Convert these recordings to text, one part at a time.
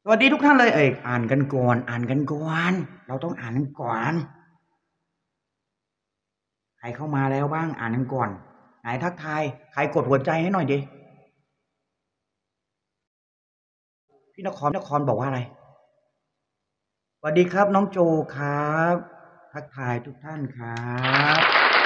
สวัสดีทุกท่านเลยอ่านกันก่อนเราต้องอ่านกันก่อนใครเข้ามาแล้วบ้างอ่านกันก่อนไหนทักทายใครกดหัวใจให้หน่อยดิพี่นครบอกว่าอะไรสวัสดีครับน้องโจครับทักทายทุกท่านครับ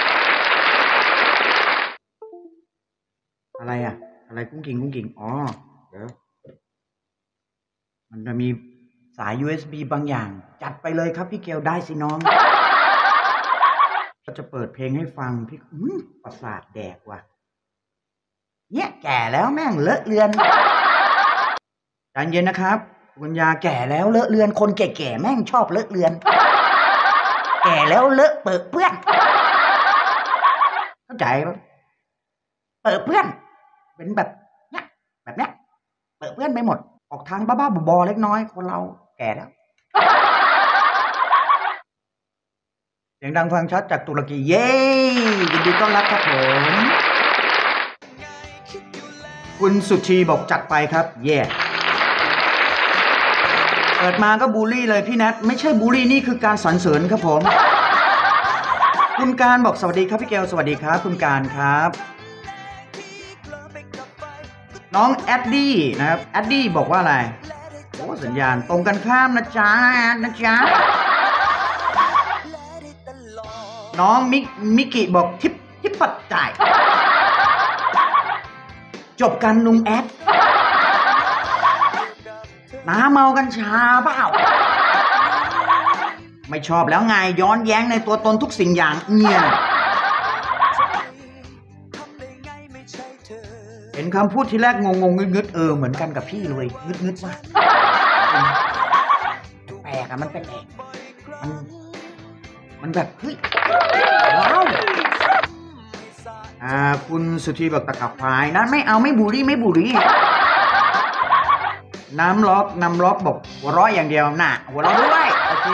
อะไรอะไรกุ้งกิ่งอ๋อเดี๋ยวมันจะมีสาย USB บางอย่างจัดไปเลยครับพี่เกลได้สิน้องก็จะเปิดเพลงให้ฟังพี่ประสาทแดกว่ะเนี่ยแก่แล้วแม่งเลอะเลือนใจเย็นนะครับคุณยาแก่แล้วเลอะเลือนคนแก่ๆแม่งชอบเลอะเลือนแก่แล้วเลอะเปิดเพื่อนเข้าใจปะเปิดเพื่อนเป็นแบบเนี้ยเปิดเพื่อนไปหมดออกทางบ้าๆบอๆเล็กน้อยคนเราแก่แล้วเสียงดังฟังชัดจากตุรกีเย้ยินดีต้อนรับครับผมคุณสุชีบอกจัดไปครับเย่เปิดมาก็บูลลี่เลยพี่นัทไม่ใช่บูลลี่นี่คือการสรรเสริญครับผมคุณการบอกสวัสดีครับพี่เกลสวัสดีครับคุณการครับน้องแอดดี้นะครับแอดดี้บอกว่าอะไรโอ้สัญญาณตรงกันข้ามนะจ๊ะน้องมิกิบอกทิปปัดจ่ายจบกันลุงแอดน้าเมากัญชาเปล่าไม่ชอบแล้วไงย้อนแย้งในตัวตนทุกสิ่งอย่างเนี่ยเห็นคำพูดที่แรกงงงึดเหมือนกันกับพี่เลยงึดว่าแปลกอะมันแปลกมันแบบเฮ้ยว้าวคุณสุธีบอกตะขับควายนั้นไม่เอาไม่บูลลี่น้ำล็อกบอกหัวเราะอย่างเดียวน่ะหัวเราะด้วยโอเค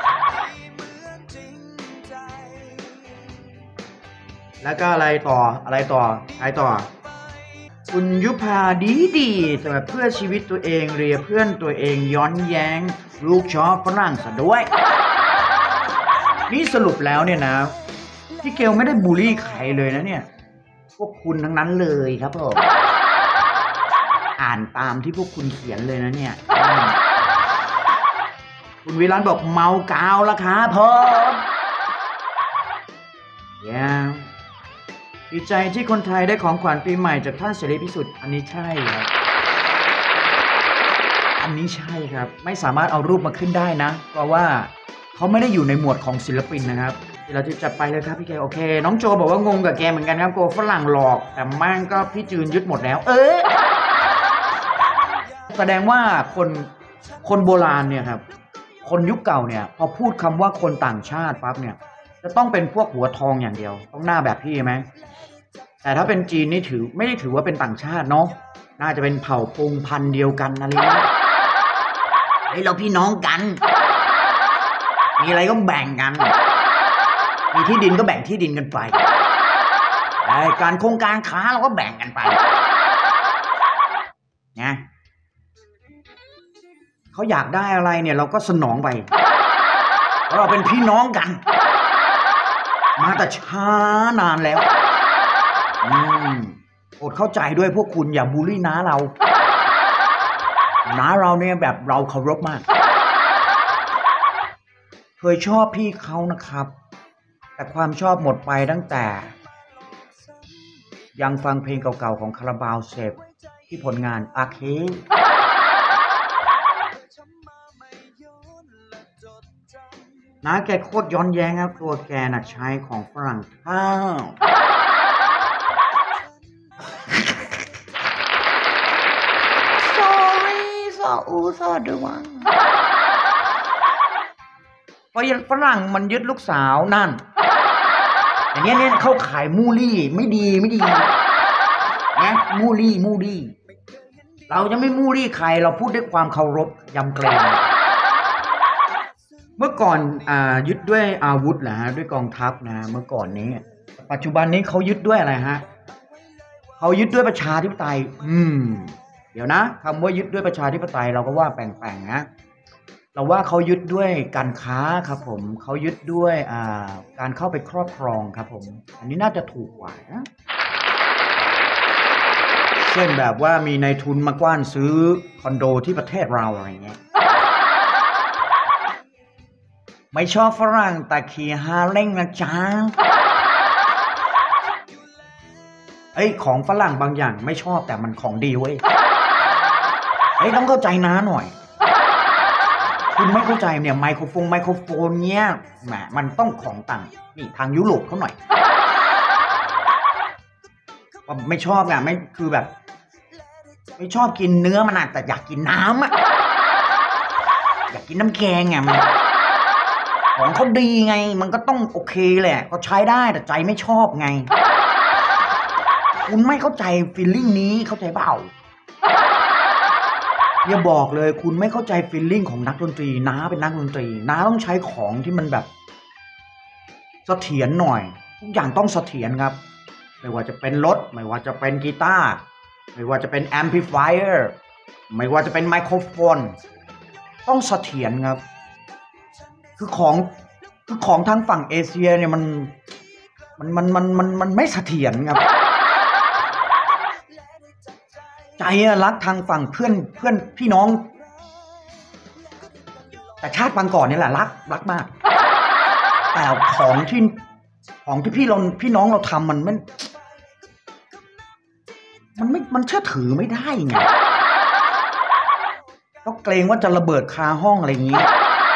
แล้วก็อะไรต่อใครต่อคุณยุพาดีสำหรับเพื่อชีวิตตัวเองเรียเพื่อนตัวเองย้อนแย้งลูกชอบฝรั่งซะด้วยนี่สรุปแล้วเนี่ยนะพี่เกลไม่ได้บูลลี่ใครเลยนะเนี่ยพวกคุณทั้งนั้นเลยครับผมอ่านตามที่พวกคุณเขียนเลยนะเนี่ยคุณวิรันบอกเมากาวละครับผมดีใจที่คนไทยได้ของขวัญปีใหม่จากท่านเสรีพิสุทธิ์อันนี้ใช่ครับไม่สามารถเอารูปมาขึ้นได้นะเพราะว่าเขาไม่ได้อยู่ในหมวดของศิลปินนะครับเราจะจัดไปเลยครับพี่แกโอเคน้องโจบอกว่างงกับแกเหมือนกันครับโกฝรั่งหลอกแต่มั่งก็พี่จืนยึดหมดแล้วแสดงว่าคนโบราณเนี่ยครับคนยุคเก่าเนี่ยพอพูดคำว่าคนต่างชาติปั๊บเนี่ยจะต้องเป็นพวกหัวทองอย่างเดียวต้องหน้าแบบพี่ไหมแต่ถ้าเป็นจีนนี่ไม่ได้ถือว่าเป็นต่างชาติเนาะน่าจะเป็นเผ่าพงพันธุ์เดียวกันอะไรเงี้ยเราพี่น้องกันมีอะไรก็แบ่งกันมีที่ดินก็แบ่งที่ดินกันไปการโครงการค้าเราก็แบ่งกันไปนะเขาอยากได้อะไรเนี่ยเราก็สนองไปเพราะเราเป็นพี่น้องกันมาแต่ช้านานแล้วโปรดเข้าใจด้วยพวกคุณอย่าบูลลี่น้าเราเนี่ยแบบเราเคารพมากเคยชอบพี่เขานะครับแต่ความชอบหมดไปตั้งแต่ยังฟังเพลงเก่าๆของคาราบาวเซฟที่ผลงานอาเคน้าแกโคตรย้อนแย้งครับตัวแกน่ะใช้ของฝรั่งข้าวซอดูวังเพราะฝรั่งมันยึดลูกสาวนั่นอย่างเงี้ยเข้าขายมูลี่ไม่ดีนะมูลี่เราจะไม่มูลี่ใครเราพูดด้วยความเคารพยำเกรงเมื่อก่อนยึดด้วยอาวุธเหรอฮะด้วยกองทัพนะเมื่อก่อนนี้ปัจจุบันนี้เขายึดด้วยอะไรฮะเขายึดด้วยประชาธิปไตยเดี๋ยวนะคำว่ายึดด้วยประชาธิปไตยเราก็ว่าแปลงๆนะเราว่าเขายึดด้วยการค้าครับผมเขายึดด้วยการเข้าไปครอบครองครับผมอันนี้น่าจะถูกกว่านะเช่นแบบว่ามีนายทุนมากว้านซื้อคอนโดที่ประเทศเราอะไรเงี้ยไม่ชอบฝรั่งแต่ขี่ฮาร์เลย์นะจ๊ะของฝรั่งบางอย่างไม่ชอบแต่มันของดีเว้ยต้องเข้าใจนะหน่อยคุณไม่เข้าใจเนี่ยไมโครโฟนเนี่ยแหมมันต้องของต่างนี่ทางยุโรปเขาหน่อยว่าไม่ชอบไงไม่คือแบบไม่ชอบกินเนื้อมันแต่อยากกินน้ำอยากกินน้ำแกงไงมันของเขาดีไงมันก็ต้องโอเคแหละก็ใช้ได้แต่ใจไม่ชอบไงคุณไม่เข้าใจฟีลลิ่งนี้เข้าใจเปล่าอย่าบอกเลยคุณไม่เข้าใจฟีลลิ่งของนักดนตรีน้าเป็นนักดนตรีน้าต้องใช้ของที่มันแบบเสถียรหน่อยทุกอย่างต้องเสถียรครับไม่ว่าจะเป็นรถไม่ว่าจะเป็นกีตาร์ไม่ว่าจะเป็นแอมพลิฟายเออร์ไม่ว่าจะเป็นไมโครโฟนต้องเสถียรครับคือของทางฝั่งเอเชียเนี่ยมันไม่เสถียรครับใจรักทางฝั่งเพื่อนพี่น้องแต่ชาติปางก่อนนี่แหละรักมากแต่ของที่พี่น้องเราทำมันเชื่อถือไม่ได้ไงก็เกรงว่าจะระเบิดคาห้องอะไรอย่างนี้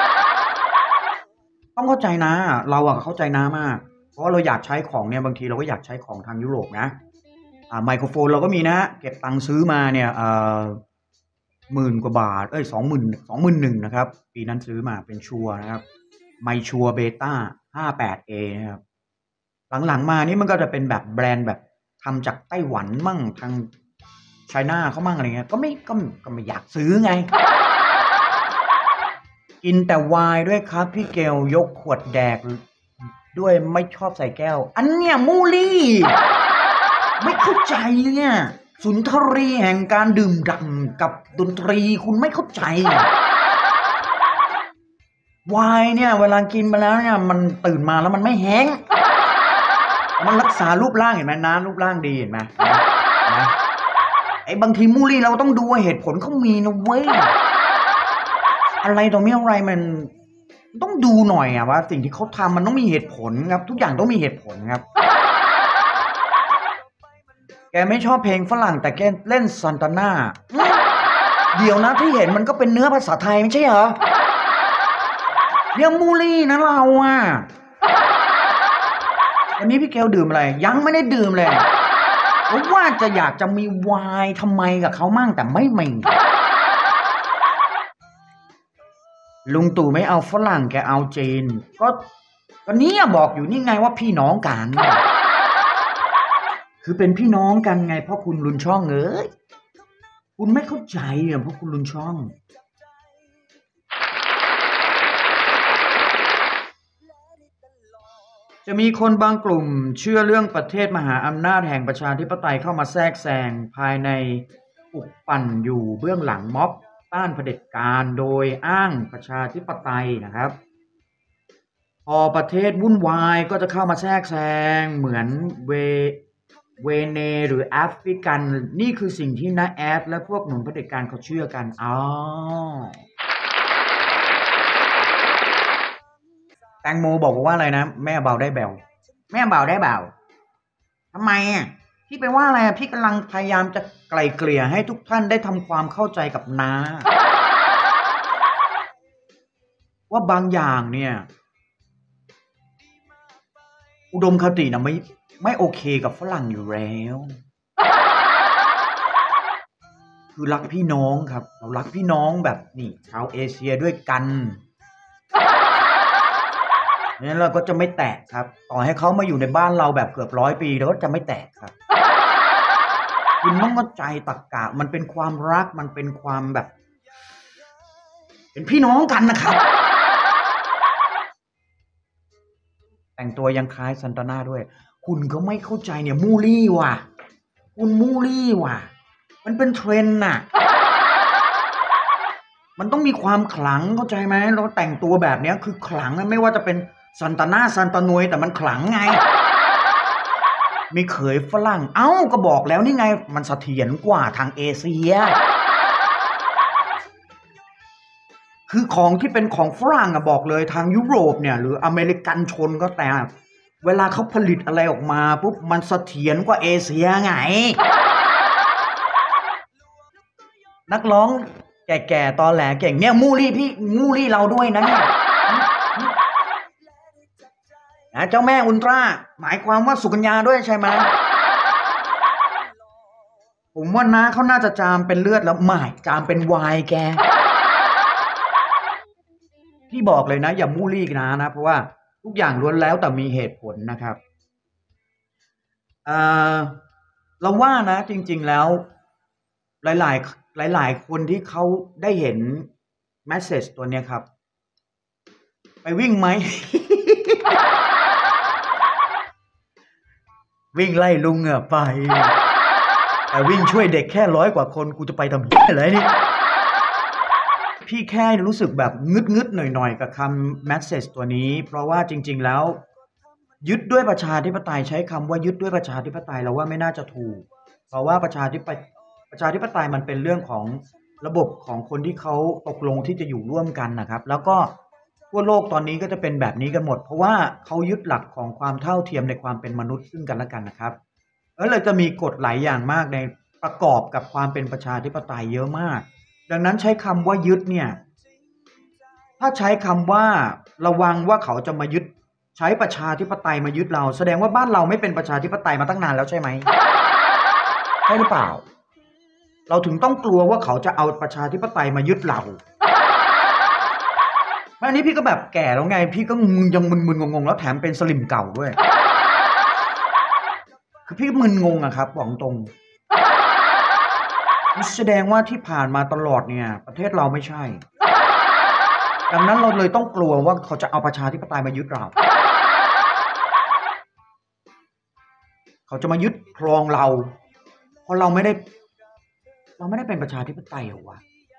ต้องเข้าใจนะเราเข้าใจนะมากเพราะว่าเราอยากใช้ของเนี่ยบางทีเราก็อยากใช้ของทางยุโรปนะไมโครโฟนเราก็มีนะเก็บตังค์ซื้อมาเนี่ย10,000 กว่าบาท21,000นะครับปีนั้นซื้อมาเป็นชัวร์นะครับไมชัวเบต้า 58A นะครับหลังๆมานี่มันก็จะเป็นแบบแบรนด์แบบทำจากไต้หวันมั่งทางไชน่าเขามั่งอะไรเงี้ยก็ไม่อยากซื้อไงกินแต่ไวน์ด้วยครับพี่เกลยกขวดแดกด้วยไม่ชอบใส่แก้วอันเนี้ยมูลี่ไม่เข้าใจเนี่ยสุนทรีแห่งการดื่มด่ำกับดนตรีคุณไม่เข้าใจไวน์เนี่ยเวลากินไปแล้วเนี่ยมันตื่นมาแล้วมันไม่แห้งมันรักษารูปร่างเห็นไหมน้ำรูปร่างดีเห็นไหมบางทีมูลี่เราต้องดูว่าเหตุผลเขามีนะเว้ยอะไรตรงนี้อะไรมันต้องดูหน่อยว่าสิ่งที่เขาทำมันต้องมีเหตุผลครับทุกอย่างต้องมีเหตุผลครับแกไม่ชอบเพลงฝรั่งแต่แกเล่นซันตาน่าเดี๋ยวนะที่เห็นมันก็เป็นเนื้อภาษาไทยไม่ใช่เหรอเนี่ยมูลี่นะเราวันนี้พี่เกลดื่มอะไรยังไม่ได้ดื่มเลยเพราะว่าจะอยากจะมีไวน์ทำไมกับเขามั่งแต่ไม่มีลุงตู่ไม่เอาฝรั่งแกเอาจีนก็เนี่ยบอกอยู่นี่ไงว่าพี่น้องกันคือเป็นพี่น้องกันไงเพราะคุณลุนช่องคุณไม่เข้าใจเพราะคุณลุนช่องจะมีคนบางกลุ่มเชื่อเรื่องประเทศมหาอำนาจแห่งประชาธิปไตยเข้ามาแทรกแซงภายในปลุกปั่นอยู่เบื้องหลังม็อบต้านเผด็จการโดยอ้างประชาธิปไตยนะครับพอประเทศวุ่นวายก็จะเข้ามาแทรกแซงเหมือนเวเนหรือแอฟริกันนี่คือสิ่งที่น้าแอดและพวกหนุนเผด็จการเขาเชื่อกันแตงโมบอกว่าอะไรนะแม่เบาได้แบวแม่เบาได้เบาทำไมพี่ไปว่าอะไรพี่กำลังพยายามจะไกล่เกลี่ยให้ทุกท่านได้ทำความเข้าใจกับน้าว่าบางอย่างเนี่ยอุดมคตินะไม่โอเคกับฝรั่งอยู่แล้วคือรักพี่น้องครับเรารักพี่น้องแบบนี่ชาวเอเชียด้วยกันงั้นเราก็จะไม่แตกครับต่อให้เขามาอยู่ในบ้านเราแบบเกือบ100 ปีเราก็จะไม่แตกครับคุณต้องเข้าใจตรรกะมันเป็นความรักมันเป็นความแบบเป็นพี่น้องกันนะครับแต่งตัวยังคล้ายซันตาน่าด้วยคุณก็ไม่เข้าใจเนี่ยมูลี่ว่ะคุณมูลี่ว่ะมันเป็นเทรนด์น่ะ มันต้องมีความขลังเข้าใจไหมเราแต่งตัวแบบนี้คือขลังไม่ว่าจะเป็นซันตาน่าซันตานวยแต่มันขลังไงมีเขยฝรั่งเอ้าก็บอกแล้วนี่ไงมันเสถียรกว่าทางเอเชียคือของที่เป็นของฝรั่งอะบอกเลยทางยุโรปเนี่ยหรืออเมริกันชนก็แต่เวลาเขาผลิตอะไรออกมาปุ๊บมันเสถียรกว่าเอเชียไงนักร้องแก่ๆตอแหลเก่งเนี่ยมูลี่เราด้วยนะเนี่ยนะเจ้าแม่อุลตร้าหมายความว่าสุกัญญาด้วยใช่ไหมผมว่าน้าเขาน่าจะจามเป็นเลือดแล้วไม่จามเป็นไวน์แกพี่บอกเลยนะอย่ามูลี่นะเพราะว่าทุกอย่างล้วนแล้วแต่มีเหตุผลนะครับเราว่านะจริงๆแล้วหลายคนที่เขาได้เห็นแมสเสจตัวเนี้ยครับไปวิ่งไหม วิ่งไล่ลุงอะไปแต่วิ่งช่วยเด็กแค่100 กว่าคนกูจะไปทำอะไรนี่พี่แค่รู้สึกแบบงึดๆหน่อยๆกับคำแมสเสจตัวนี้เพราะว่าจริงๆแล้วยึดด้วยประชาธิปไตยใช้คำว่ายึดด้วยประชาธิปไตยเราว่าไม่น่าจะถูกเพราะว่าประชาธิปไตยมันเป็นเรื่องของระบบของคนที่เขาตกลงที่จะอยู่ร่วมกันนะครับแล้วก็ทั่วโลกตอนนี้ก็จะเป็นแบบนี้กันหมดเพราะว่าเขายึดหลักของความเท่าเทียมในความเป็นมนุษย์ซึ่งกันและกันนะครับเลยจะมีกฎหลายอย่างมากในประกอบกับความเป็นประชาธิปไตยเยอะมากดังนั้นใช้คำว่ายึดเนี่ยถ้าใช้คำว่าระวังว่าเขาจะมายึดใช้ประชาธิปไตยมายึดเราแสดงว่าบ้านเราไม่เป็นประชาธิปไตยมาตั้งนานแล้วใช่ไหมใช่หรือเปล่าเราถึงต้องกลัวว่าเขาจะเอาประชาธิปไตยมายึดเราอันนี้พี่ก็แบบแก่แล้วไงพี่ก็ยังมึนๆงงๆแล้วแถมเป็นสลิมเก่าด้วยคือพี่มึนงงอะครับบอกตรงแสดงว่าที่ผ่านมาตลอดเนี่ยประเทศเราไม่ใช่ดังนั้นเราเลยต้องกลัวว่าเขาจะเอาประชาธิปไตยมายึดเราเขาจะมายึดครองเราเพราะเราไม่ได้เป็นประชาธิปไตยหรอวะ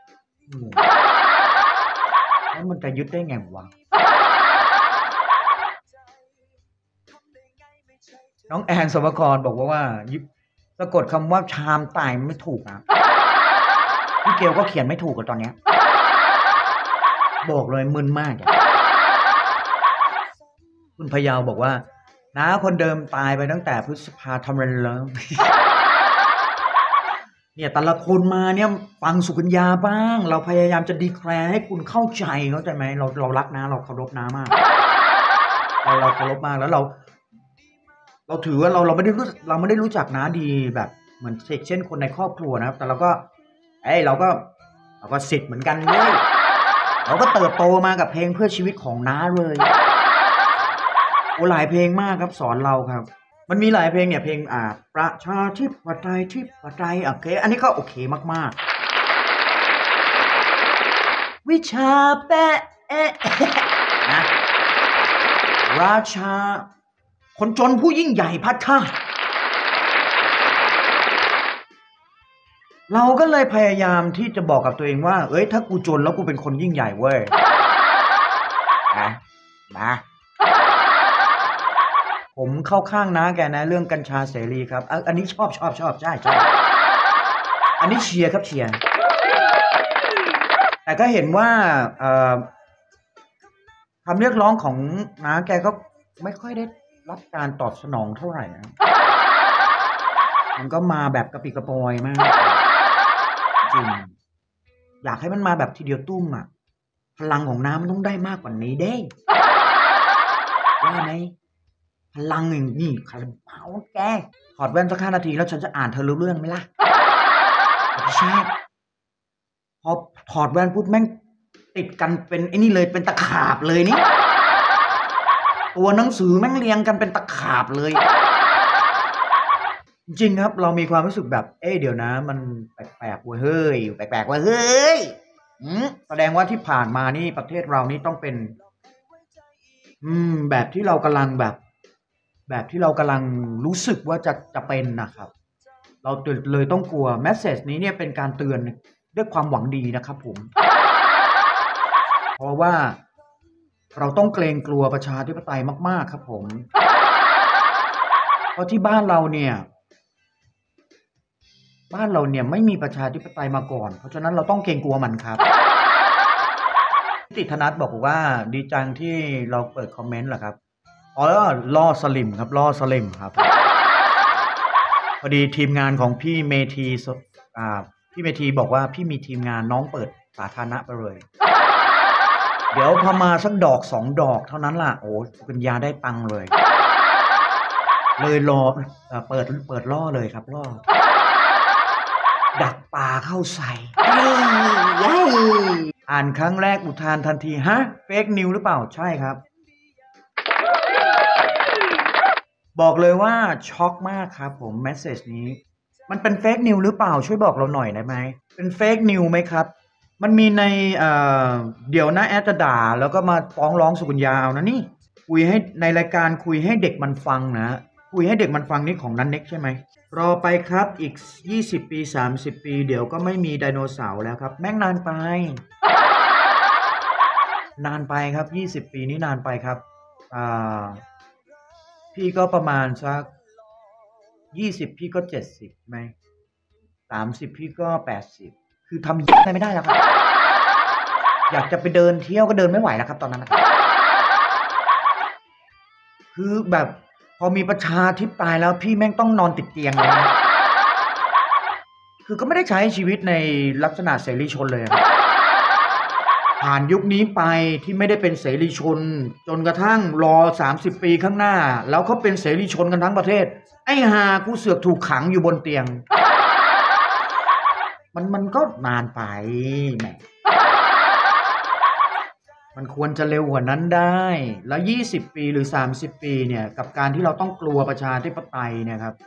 แล้วมันจะยึดได้ไงวะน้องแอนสมกรบอกว่าสะกดคำว่าชามตายไม่ถูกนะพี่เกลก็เขียนไม่ถูกกับตอนนี้บอกเลยมึนมากคุณพยาวบอกว่าน้าคนเดิมตายไปตั้งแต่พฤษภาทำอะไรแล้วเนี่ยแต่ละคนมาเนี่ยฟังสุกัญญาบ้างเราพยายามจะดีแคลร์ให้คุณเข้าใจไหมเรารักนะเราเคารพนะมากเราเคารพมากแล้วเราถือว่าเราไม่ได้รู้จักน้าดีแบบเหมือนเช่นคนในครอบครัวนะครับแต่เราก็สิทธิ์เหมือนกันเลยเราก็เติบโตมากับเพลงเพื่อชีวิตของน้าเลยหลายเพลงมากครับสอนเราครับมันมีหลายเพลงเนี่ยเพลงประชาธิปไตยโอเคอันนี้ก็โอเคมากๆวิชาแปะนะราชาคนจนผู้ยิ่งใหญ่พัดท่าเราก็เลยพยายามที่จะบอกกับตัวเองว่าเอ้ยถ้ากูจนแล้วกูเป็นคนยิ่งใหญ่เว้ยนะผมเข้าข้างนะแกนะเรื่องกัญชาเสรีครับอันนี้ชอบใช่อันนี้เชียร์ครับเชียร์แต่ก็เห็นว่าคำเรียกร้องของน้าแกก็ไม่ค่อยได้รับการตอบสนองเท่าไหร่นะมันก็มาแบบกระปิกระปอยมากจริงอยากให้มันมาแบบทีเดียวตุ้มอ่ะพลังของน้ำมันต้องได้มากกว่านี้เด้ว่าไหมพลังอย่างนี้คาราบาวแกถอดแว่นสัก5 นาทีแล้วฉันจะอ่านเธอรู้เรื่องไหมล่ะไม่ใช่พอถอดแว่นปุ๊บแม่งติดกันเป็นไอ้นี่เลยเป็นตะขาบเลยนี่ตัวหนังสือแม่งเรียงกันเป็นตะขาบเลยจริงครับเรามีความรู้สึกแบบเดี๋ยวนะมันแปลกๆเว้ยเฮ้ยแปลกๆเว้ยเฮ้ยแสดงว่าที่ผ่านมานี่ประเทศเรานี่ต้องเป็นแบบที่เรากำลังรู้สึกว่าจะเป็นนะครับเราเลยต้องกลัวแมสเซจนี้เนี่ยเป็นการเตือนด้วยความหวังดีนะครับผม เพราะว่าเราต้องเกรงกลัวประชาธิปไตยมากๆครับผม เพราะที่บ้านเราเนี่ยไม่มีประชาธิปไตยมาก่อน เพราะฉะนั้นเราต้องเกรงกลัวมันครับติธนัทบอกว่าดีจังที่เราเปิดคอมเมนต์เหรอครับอ๋อล่อสลิมครับล่อสลิมครับพอดีทีมงานของพี่เมธีพี่เมธีบอกว่าพี่มีทีมงานน้องเปิดสาธารณะไปเลย เดี๋ยวพอมาสักดอก2 ดอกเท่านั้นล่ะโอ้ปัญญาได้ตังค์เลย เลยรอเปิดล่อเลยครับล่อดักปลาเข้าใส่อ่านครั้งแรกอุทานทันทีฮะเฟกนิวหรือเปล่าใช่ครับ บอกเลยว่าช็อกมากครับผมเมสเซจนี้มันเป็นเฟกนิวหรือเปล่าช่วยบอกเราหน่อยได้ไหมเป็นเฟกนิวไหมครับมันมีในเดี๋ยวนะแอดจะด่าแล้วก็มาฟ้องร้องสุกัญญาเอานะนี่คุยให้ในรายการคุยให้เด็กมันฟังนะคุยให้เด็กมันฟังนี่ของนันเน็กใช่ไหมรอไปครับอีก20 ปี30 ปีเดี๋ยวก็ไม่มีไดโนเสาร์แล้วครับแม่งนานไปนานไปครับ20 ปีนี้นานไปครับอ่าพี่ก็ประมาณสัก20พี่ก็70ไหม30พี่ก็80คือทำอะไรไม่ได้แล้วครับอยากจะไปเดินเที่ยวก็เดินไม่ไหวแล้วครับตอนนั้นนะครับคือแบบพอมีประชาธิปไตยแล้วพี่แม่งต้องนอนติดเตียงเลยนะคือก็ไม่ได้ใช้ชีวิตในลักษณะเสรีชนเลยครับผ่านยุคนี้ไปที่ไม่ได้เป็นเสรีชนจนกระทั่งรอ30 ปีข้างหน้าแล้วเขาเป็นเสรีชนกันทั้งประเทศไอ้ห่ากูเสือกถูกขังอยู่บนเตียงมันก็นานไปแหมมันควรจะเร็วกว่านั้นได้แล้ว20 ปีหรือ30 ปีเนี่ยกับการที่เราต้องกลัวประชาธิปไตยเนี่ยครับ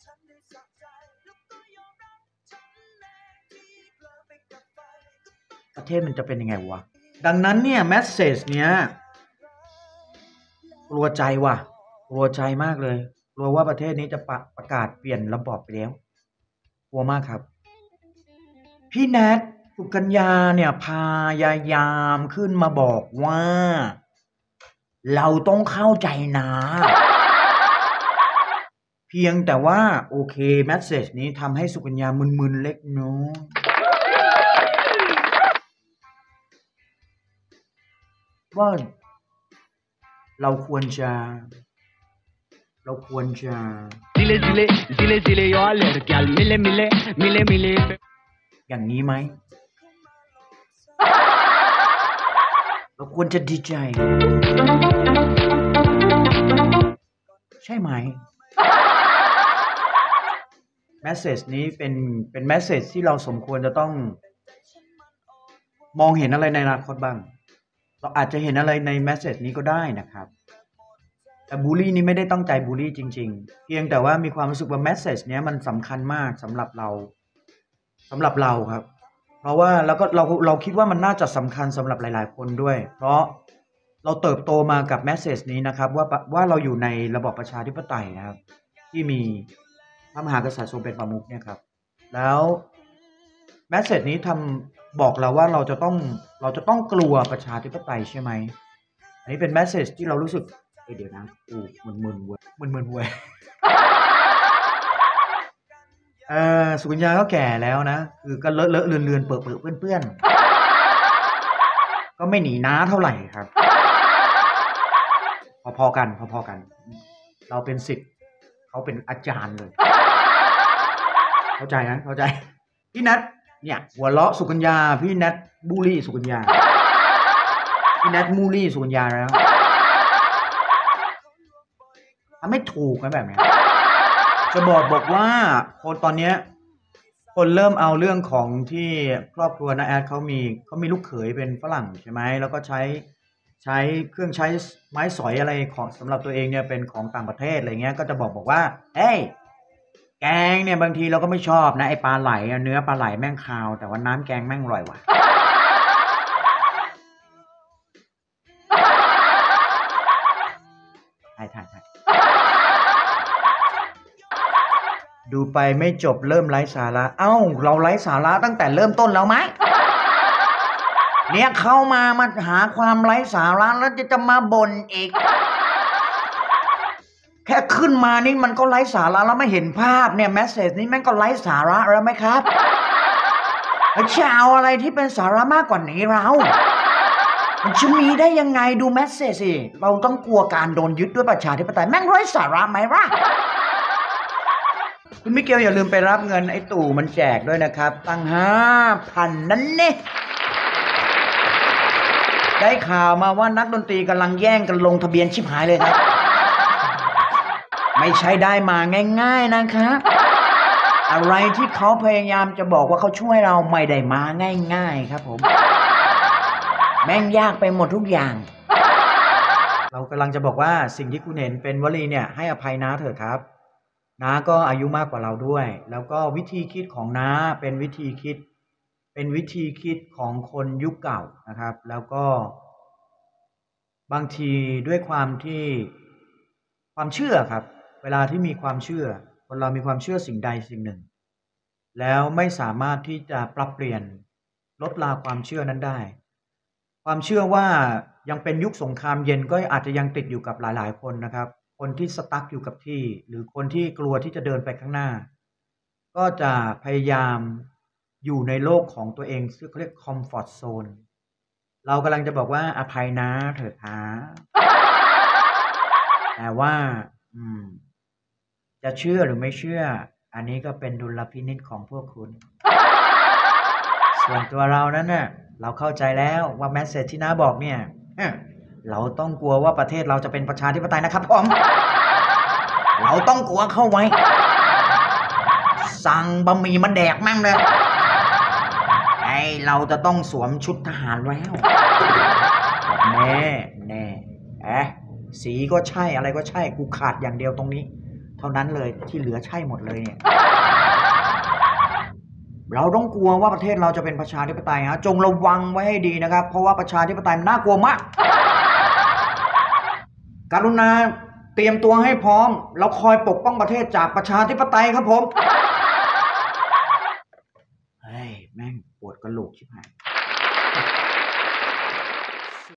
ประเทศมันจะเป็นยังไงวะดังนั้นเนี่ยแมสเซจเนี้ยกลัวใจว่ะกลัวใจมากเลยกลัวว่าประเทศนี้จะประกาศเปลี่ยนระบอบไปแล้วกลัวมากครับพี่แนทสุกัญญาเนี่ยพยายามขึ้นมาบอกว่าเราต้องเข้าใจนะเพียงแต่ว่าโอเคแมสเซจนี้ทำให้สุกัญญามึนๆเล็กน้อยว่าเราควรจะอย่างนี้ไหมเราควรจะดีใจใช่ไหมแมสเซจนี้เป็นแมสเซจที่เราสมควรจะต้องมองเห็นอะไรในอนาคตบ้างเราอาจจะเห็นอะไรในแมสเซจนี้ก็ได้นะครับแต่บูลลี่นี้ไม่ได้ตั้งใจบูลลี่จริงๆเพียงแต่ว่ามีความรู้สึกว่าแมสเซจนี้มันสำคัญมากสำหรับเราครับเพราะว่าแล้วก็เราคิดว่ามันน่าจะสำคัญสำหรับหลายๆคนด้วยเพราะเราเติบโตมากับแมสเซจนี้นะครับว่าเราอยู่ในระบอบประชาธิปไตยนะครับที่มีพระมหากษัตริย์ทรงเป็นประมุขเนี่ยครับแล้วแมสเซจนี้บอกเราว่าเราจะต้องกลัวประชาธิปไตยใช่ไหมอันนี้เป็นแมสเซจที่เรารู้สึกเดี๋ยวนะมึนๆเว้ยมึนๆเว้ยสุกัญญาก็แก่แล้วนะคือก็เลอะๆเลือนๆเปื้อนๆเปื้อนๆก็ไม่หนีน้าเท่าไหร่ครับพอๆกันเราเป็นศิษย์เขาเป็นอาจารย์เลยเข้าใจนะเข้าใจพี่นัทเนี่ยหัวเราะสุกัญญาพี่นัทบูลลี่สุกัญญาพี่นัทมูลลี่สุกัญญาแล้วทำไม่ถูกนะแบบนี้จะบอกว่าคนตอนนี้คนเริ่มเอาเรื่องของที่ครอบครัวน้าแอดเขามีลูกเขยเป็นฝรั่งใช่ไหมแล้วก็ใช้เครื่องใช้ไม้สอยอะไรของสำหรับตัวเองเนี่ยเป็นของต่างประเทศอะไรเงี้ยก็จะบอกว่าเฮ้ยแกงเนี่ยบางทีเราก็ไม่ชอบนะไอปลาไหลเนื้อปลาไหลแม่งคาวแต่ว่าน้ำแกงแม่งอร่อยว่ะใช่ดูไปไม่จบเริ่มไร้สาระเอ้าเราไร้สาระตั้งแต่เริ่มต้นแล้วไหมเนี่ยเข้ามาหาความไร้สาระแล้วจะมาบ่นอีกแค่ขึ้นมานี่มันก็ไร้สาระแล้วไม่เห็นภาพเนี่ยแมสเสจนี้แม่งก็ไร้สาระแล้วไหมครับจะเอาอะไรที่เป็นสาระมากกว่านี้เรามันจะมีได้ยังไงดูแมสเสจสิเราต้องกลัวการโดนยึดด้วยประชาธิปไตยแม่งไร้สาระไหมวะคุณมิเกลอย่าลืมไปรับเงินไอ้ตู่มันแจกด้วยนะครับตั้ง5,000นั่นเนี่ยได้ข่าวมาว่านักดนตรีกำลังแย่งกันลงทะเบียนชิบหายเลยครับไม่ใช่ได้มาง่ายๆนะครับอะไรที่เขาพยายามจะบอกว่าเขาช่วยเราไม่ได้มาง่ายๆครับผมแม่งยากไปหมดทุกอย่างเรากำลังจะบอกว่าสิ่งที่คุณเห็นเป็นวลีเนี่ยให้อภัยน้าเถอะครับน้าก็อายุมากกว่าเราด้วยแล้วก็วิธีคิดของน้าเป็นวิธีคิดของคนยุคเก่านะครับแล้วก็บางทีด้วยความเชื่อครับเวลาที่มีความเชื่อคนเรามีความเชื่อสิ่งใดสิ่งหนึ่งแล้วไม่สามารถที่จะปรับเปลี่ยนลดลาความเชื่อนั้นได้ความเชื่อว่ายังเป็นยุคสงครามเย็นก็อาจจะยังติดอยู่กับหลายๆคนนะครับคนที่สตั๊กอยู่กับที่หรือคนที่กลัวที่จะเดินไปข้างหน้าก็จะพยายามอยู่ในโลกของตัวเองซึ่งเขาเรียกคอมฟอร์ตโซนเรากำลังจะบอกว่าอภัยนะเถิดนะแต่ว่าจะเชื่อหรือไม่เชื่ออันนี้ก็เป็นดุลพินิจของพวกคุณส่วนตัวเรานั้นน่ะเราเข้าใจแล้วว่าแมสเสจที่น้าบอกเนี่ยเราต้องกลัวว่าประเทศเราจะเป็นประชาธิปไตยนะครับผมเราต้องกลัวเข้าไว้สั่งบะหมี่มันแดกมั่งเลยไอเราจะต้องสวมชุดทหารแล้วแน่สีก็ใช่อะไรก็ใช่กูขาดอย่างเดียวตรงนี้เท่านั้นเลยที่เหลือใช่หมดเลยเนี่ยเราต้องกลัวว่าประเทศเราจะเป็นประชาธิปไตยฮะจงระวังไว้ให้ดีนะครับเพราะว่าประชาธิปไตยมันน่ากลัวมากกรุณาเตรียมตัวให้พร้อมเราคอยปกป้องประเทศจากประชาธิปไตยครับผมเฮ้ยแม่งปวดกระโหลกชิบหาย